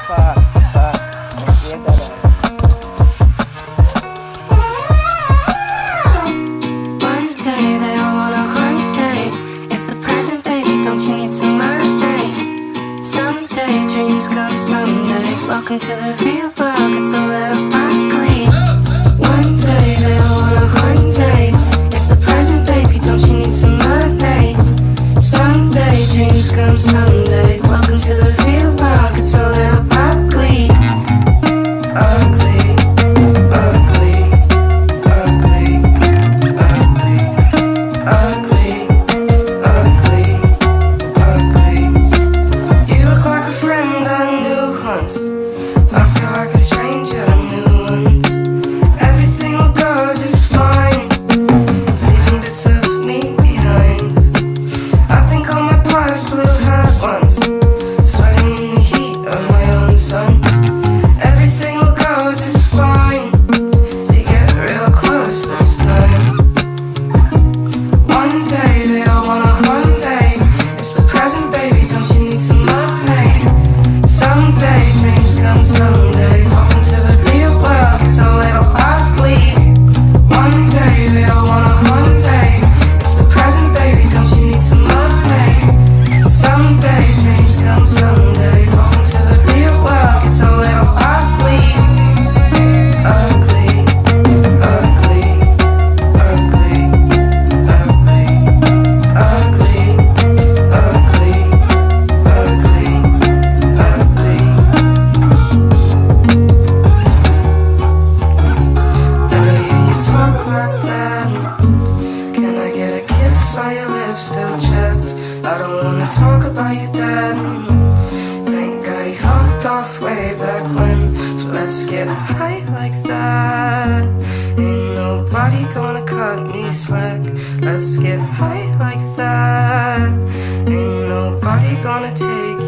Fuck, me siento One day they all want a one day. It's the present, baby, don't you need some money? Someday dreams come someday. Welcome to the real world, it's a little ugly. One day they all want a one day. It's the present, baby, don't you need some money? Someday dreams come someday. Welcome to the real world, it's a little ugly. Ugly, ugly, ugly, ugly, ugly, ugly, ugly. You look like a friend I knew once. I feel like a stranger to new ones. Everything will go just fine, leaving bits of me behind. I think all my past blue hat once, sweating in the heat of my own sun. Everything will go just fine, to get real close this time. One day they all want a one day. It's the present, baby, don't you need some money? Someday dreams come someday. Welcome to the real world, it's a little ugly. One day they all want a one day. It's the present, baby, don't you need some money? Someday dreams come someday. Welcome to the real world, it's a little ugly. Ugly, ugly, ugly, ugly, ugly, ugly, ugly, ugly. Let me hear you talk like that. Can I get a kiss while your lips still chapped? I don't wanna talk about your dad. Thank God he fucked off way back when. So let's get high like that. Ain't nobody gonna cut me slack. Let's get high like that. Ain't nobody gonna take